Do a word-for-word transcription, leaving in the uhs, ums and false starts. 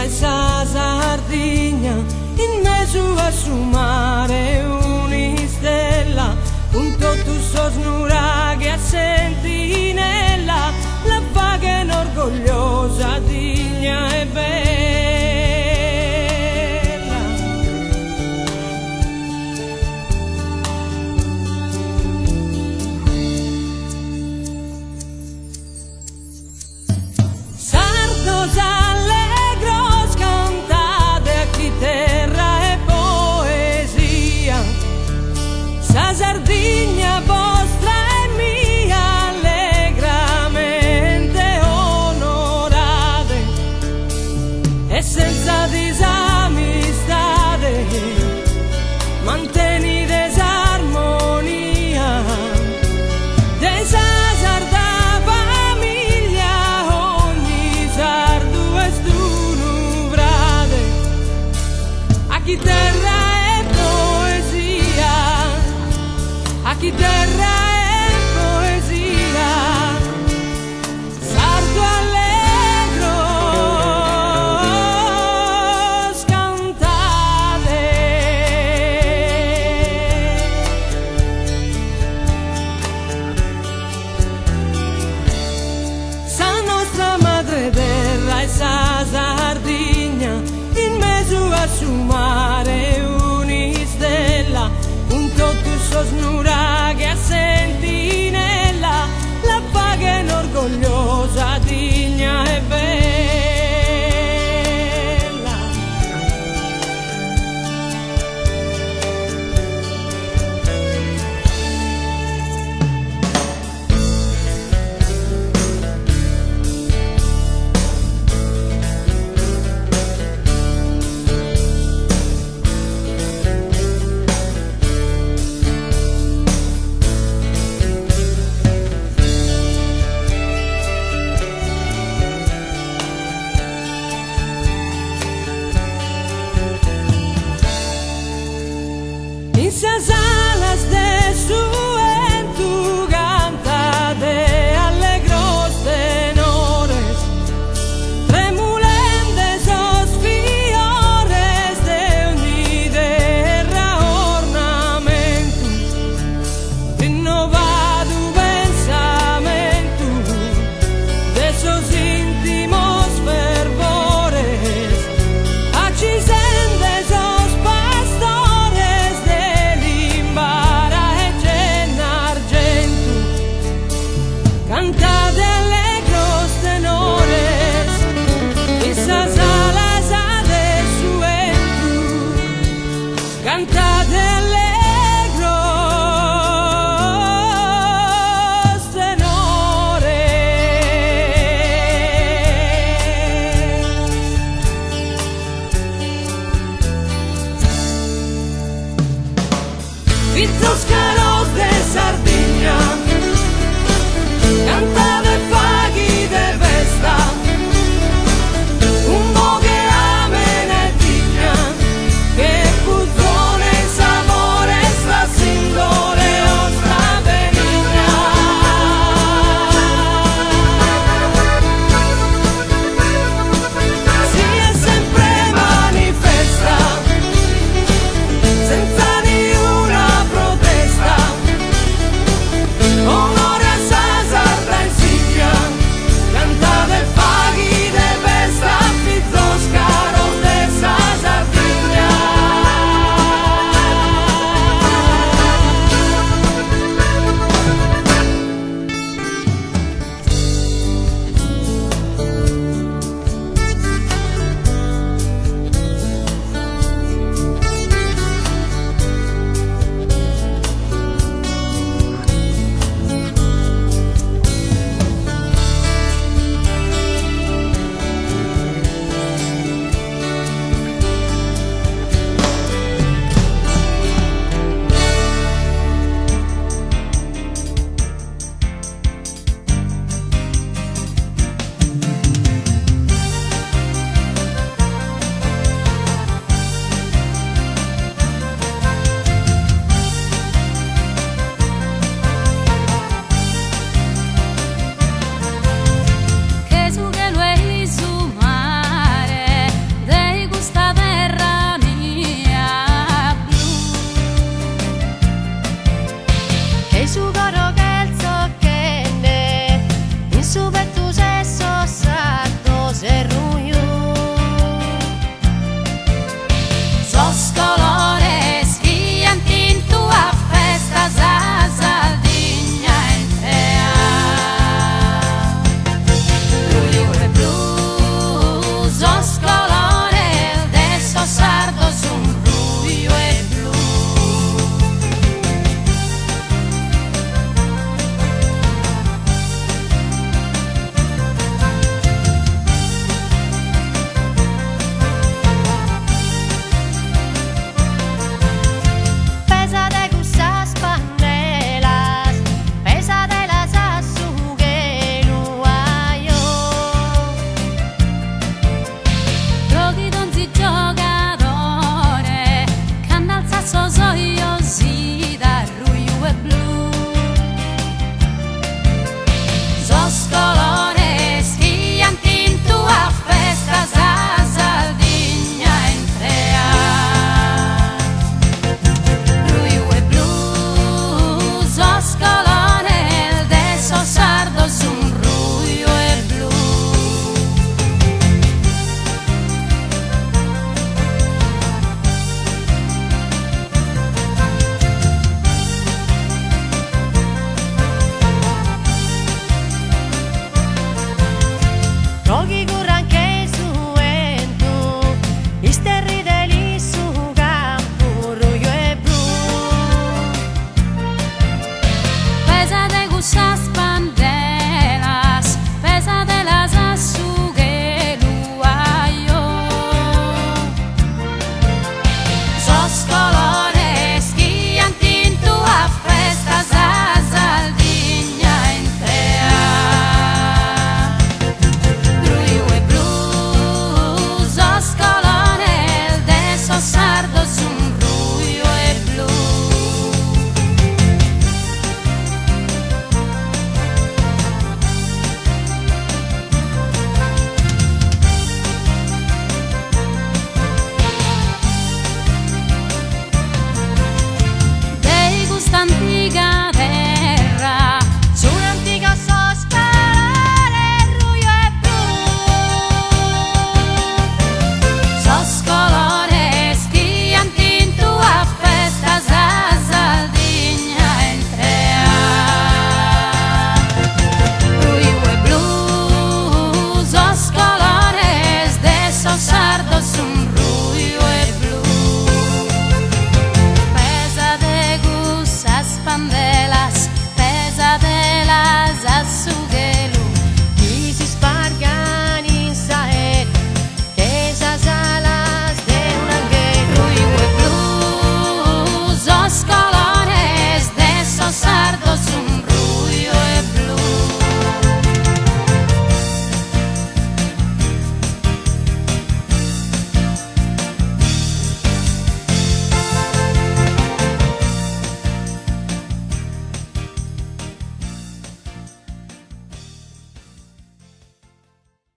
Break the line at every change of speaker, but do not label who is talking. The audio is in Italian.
terra e sa Sardigna, in mezzo a su mare un'istella, un tu sos nuraghe a sentinella, la vaga orgogliosa, digna e bella. Sardos allegros cantate a chi terra e poesia, sa Sardigna vostra e mia allegramente onorate, e senza disamistade manteni desarmonia, desa sarda famiglia ogni sardu e stu brade, a chi terra e poesia, a chi terra e poesia, sardo allegro scantate. Sa nostra madre terra e sa Sardigna, in mezzo a su mare un'istella, un tu sos nuraghe a sentinella, la vaga orgogliosa, digna e bella. In sas alas de su ventu cantate allegros tenores, tremulende sos fiores de ogni terra ornamento, rinnovado pensamento de sos íntimos fervores, acchisende sos pastores de limbara e genna argento, cantate allegros tenores, in sas alas de su ventu, cantate allegros tenores. Vitros